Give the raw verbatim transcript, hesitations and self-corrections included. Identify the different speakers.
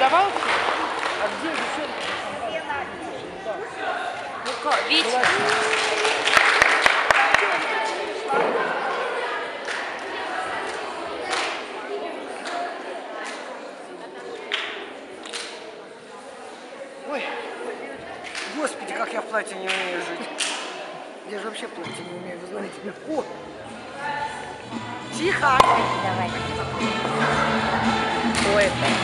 Speaker 1: Порвал все? А где девчонка?
Speaker 2: Ну-ка, Витя.
Speaker 1: Ой, господи, как я в платье не умею жить. Я же вообще в платье не умею, вы знаете. О! Тихо!
Speaker 2: Давай. Кто это?